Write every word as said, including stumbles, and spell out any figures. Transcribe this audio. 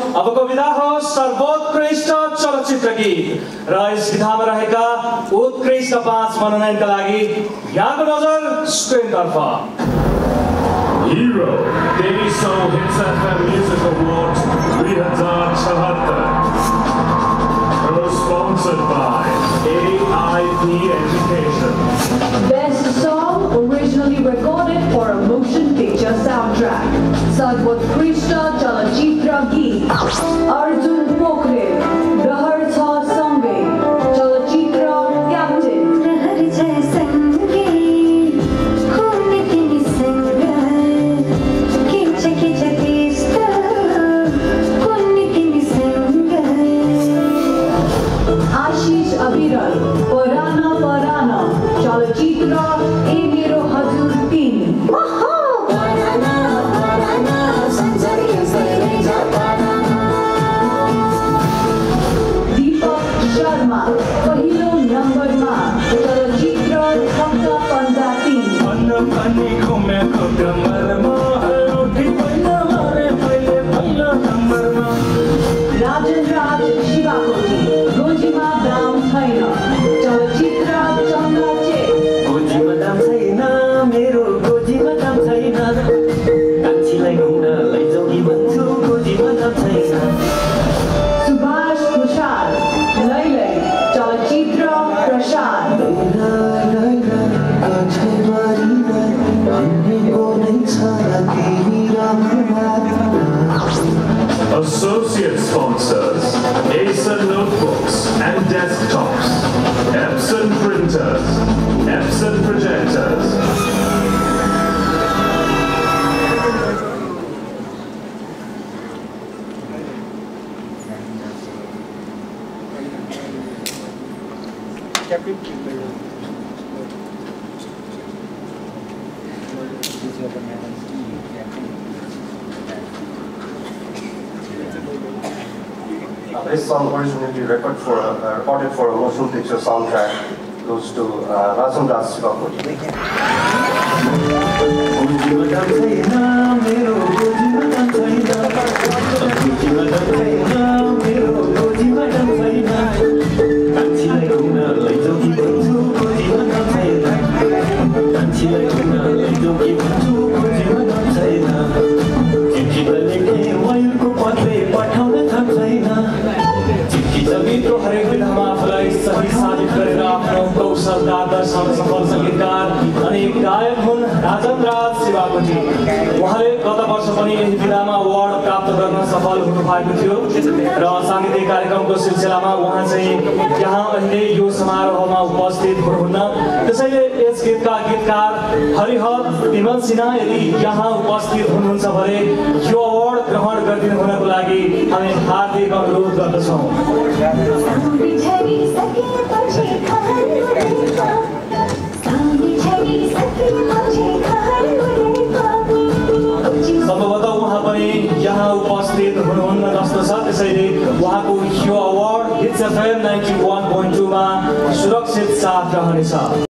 अबको विधा हो सर्वोत्कृष्ट चलचित्र गीत र यस विधामा रहेका उत्कृष्ट पाँच मनोनयनका लागि यहाँको नजर स्क्रिनतर्फ। Hero Daily Soul Hits F M Music Awards दुई हजार चौहत्तर, co-sponsored by A I P Education. Best Song originally recorded for a motion picture soundtrack. सर्वोत्कृष्ट चलचित्र गीत अर्जुन पोखरेल रहर छ सँगै चलचित्र क्याप्टेन रहर छ सँगै हुने तिमी सँग के छ के छ त्यस्तो हुने तिमी सँग आशिष अविरल पराना पराना चलचित्र ए मेरो हजुर तिमी पहिलो नम्बरमा चलचित्र भक्त पन्जाबी राजन राज शिवाकोटी गोजीमा दाम छैन चलचित्र चन्द्रचे गोजीमा दाम छैन मेरो गोजीमा दाम छैन कान्छीलाई घुम्न लैजाऊ कि भन्छु गोजीमा दाम छैन सुभाष भूषाल लैलै चलचित्र Prasad Associate sponsors Acer Notebooks and Desktops, Epson Printers, Epson Projectors. This song originally recorded for a, uh, recorded for a motion picture soundtrack goes to uh, Rajan Raj Shivakoti. हरेक विधामा आफूलाई सही साबित गरेर आफ्नो कौशल आदर्शसँग सफल सङ्गीतकार अनि गायक हुन् राजन राज शिवाकोटी। उहाँले गत वर्ष पनि यही विधामा अवार्ड प्राप्त गर्न सफल हुनुभएको थियो र साङ्गीतिक कार्यक्रमको सिलसिलामा उहाँ चाहिँ यहाँ अहिले यो समारोहमा उपस्थित हुनुहुन्न। त्यसैले यस गीतका गीतकार हरिहर विमल सिन्हा यदि यहाँ उपस्थित हुनुहुन्छ भने यो अवार्ड ग्रहण गरिदिनु हुनको लागि हामी हार्दिक अनुरोध गर्दछौँ। सम्भवतः उहाँ पनि यहाँ उपस्थित हुनुहुन्न जस्तो छ, त्यसैले उहाँको यो award hits FM ninety one point two मा सुरक्षित साथ रहनेछ।